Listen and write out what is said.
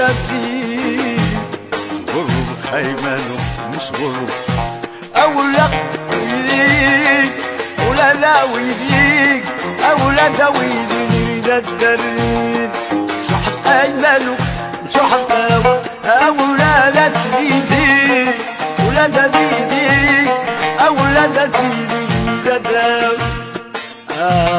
فيه غرب خيمانه مش غرب أولاد ويديك ولا ويديك أولاد ويديك الدريد شحط أيمانه شحط أولاد سيدي ولاد سيدي أولاد سيدي